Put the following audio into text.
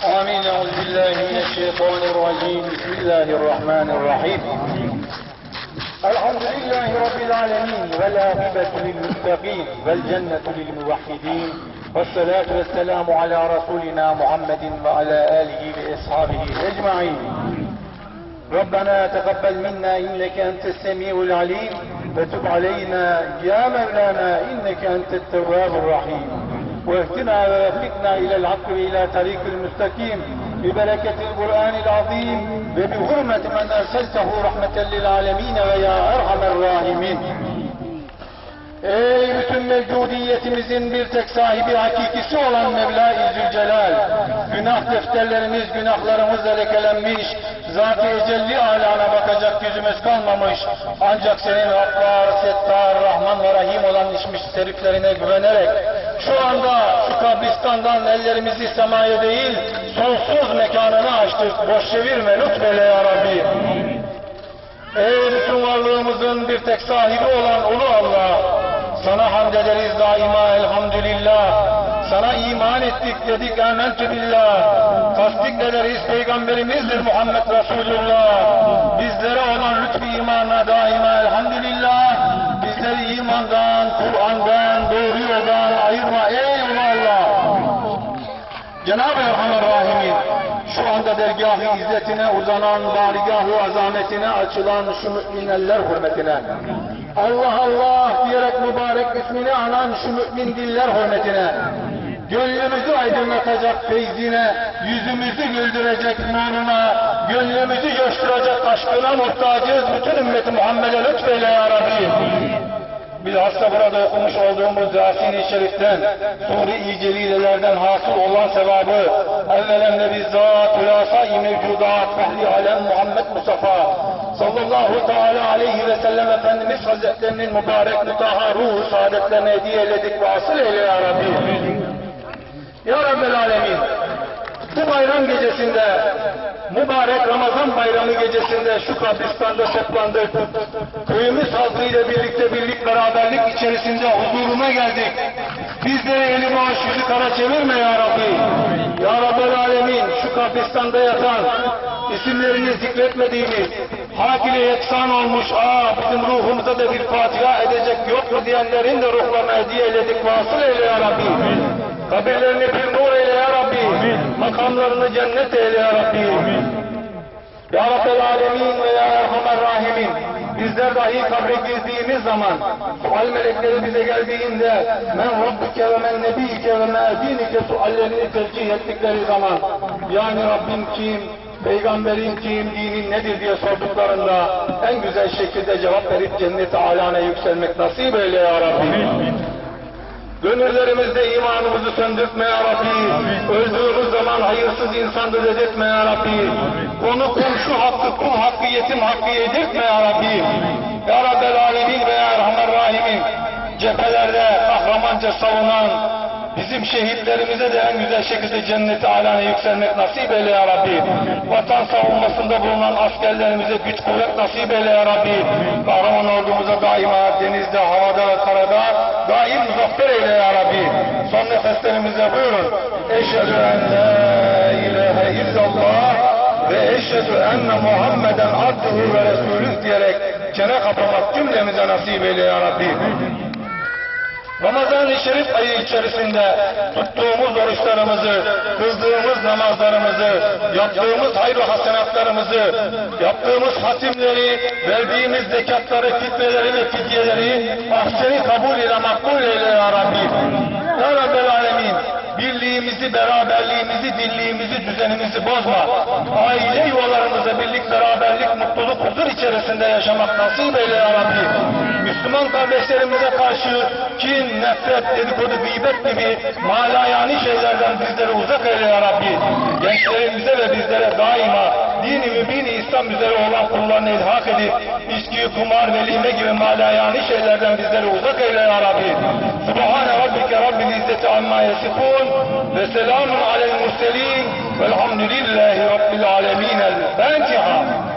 آمين. أعوذ بالله من الشيطان الرجيم. بسم الله الرحمن الرحيم. الحمد لله رب العالمين والعاقبة للمتقين والجنة للموحدين والصلاة والسلام على رسولنا محمد وعلى آله وأصحابه أجمعين. ربنا تقبل منا إنك أنت السميع العليم وتب علينا يا مولانا إنك أنت التواب الرحيم. واهدنا ووفقنا إلى الحق وإلى طريق المستقيم ببركة القرآن العظيم وبحرمة من أرسلته رحمة للعالمين ويا أرحم الراحمين. Ey bütün mevcudiyetimizin bir tek sahibi hakikisi olan Mevla-i Zülcelal, günah defterlerimiz, günahlarımızla lekelenmiş, Zat-ı Ecelli alana bakacak yüzümüz kalmamış, ancak senin Gaffar, Settar, Rahman ve Rahim olan işmiş seriflerine güvenerek, şu anda şu kabristandan ellerimizi semaya değil, sonsuz mekanını açtık, boş çevirme lütfeyle ya Rabbi. Ey bütün varlığımızın bir tek sahibi olan Ulu Allah, sana hamd ederiz daima elhamdülillah. Sana iman ettik dedik amentü billah. Tasdik ederiz peygamberimizdir Muhammed Resulullah. Bizlere olan lütfü imanına daima elhamdülillah. Bizleri imandan, Kur'an'dan, doğru yoldan ayırma ey Allah. Cenab-ı Erhamer Rahimin, şu anda dergâh-ı izzetine uzanan, barigâh-ı azametine açılan şu mümin eller hürmetine, Allah Allah diyerek mübarek ismini anan şu mümin diller hürmetine, gönlümüzü aydınlatacak feyzine, yüzümüzü güldürecek nuruna, gönlümüzü coşturacak aşkına muhtacız bütün ümmeti Muhammed'e lütfeyle ya Rabbi. Bilhassa burada okumuş olduğumuz Yasin-i Şerif'ten, Sure-i Celilelerden hasıl olan sevabı, evvelen de bizzat Hülasa-i Mevcudat, Fehli Alem Muhammed Mustafa, sallallahu teala aleyhi ve sellem Efendimiz Hazretlerinin mübarek mütaha ruhu saadetlerine hediye eyledik ve asıl eyle ya Rabbi. Ya Rabbel Alemin, bu bayram gecesinde, mübarek Ramazan bayramı gecesinde şu kabristanda toplandık. Köyümüz halkıyla birlikte birlik beraberlik içerisinde huzuruna geldik. Bizleri eli boş yüzü kara çevirme ya Rabbi. Ya Rabbel Alemin, şu kabristanda yatan, isimlerini zikretmediğimiz, hak ile yeksan olmuş, bizim ruhumuza da bir fatiha edecek yok mu diyenlerin de ruhlarına hediye eyledik. Vasıl eyle ya Rabbi. Kabirlerini bir nur eyle ya Rabbi. Makamlarını cennet eyle ya Rabbi. Ya Rabbel Alemin ve ya Erhamer Rahimin, bizler dahi kabre girdiğimiz zaman, sual melekleri bize geldiğinde, men Rabbike ve men Nebiyike ve me dinike suallerini tercih ettikleri zaman, yani Rabbim kim, Peygamberin kim, dinin nedir diye sorduklarında, en güzel şekilde cevap verip cennet-i alâne yükselmek nasip eyle ya Rabbi. Gönüllerimizde imanımızı söndürtme ya Rabbi. Öldüğümüz zaman hayırsız insandır dedirtme ya Rabbi. Konu komşu hakkı, kul hakkı, yetim hakkı yedirtme ya Rabbi. Ya Rabbel Alemin ve ya Erhamer Rahimin, cephelerde kahramanca savunan bizim şehitlerimize de en güzel şekilde cennet-i alâne yükselmek nasip eyle ya Rabbi. Vatan savunmasında bulunan askerlerimize güç kuvvet nasip eyle ya Rabbi. Kahraman ordumuza daima denizde, havada ve karada daim muzaffer eyle ya Rabbi. Son nefeslerimize buyurun. Eşhedü en la ilahe illallah ve eşhedü enne Muhammeden abduhu ve resulüh diyerek çene kapamak cümlemize nasip eyle ya Rabbi. Ramazan-ı Şerif ayı içerisinde tuttuğumuz oruçlarımızı, kıldığımız namazlarımızı, yaptığımız hayır hasenatlarımızı, yaptığımız hatimleri, verdiğimiz zekatları, fitneleri ve fidyeleri ahseni kabul ile makbul eyle ya Rabbi. Ya Rabbel Alemin, birliğimizi, beraberliğimizi, dirliğimizi, düzenimizi bozma. Aile yuvalarımıza birlik, beraberlik, mutluluk, huzur içerisinde yaşamak nasip eyle ya Rabbi. Müslüman kardeşlerimize karşı kin, nefret, dedikodu, gıybet gibi malayani şeylerden bizleri uzak eyle ya Rabbi. Gençlerimize ve bizlere daima dini mübin-i İslam üzere olan kullarını ilhak edip içki, kumar, velime gibi malayani şeylerden bizleri uzak eyle ya Rabbi. Subhane Rabbike Rabbil İzzeti amma yasifun ve selamun alel murselin velhamdülillahi Rabbil alemin. El Fatiha.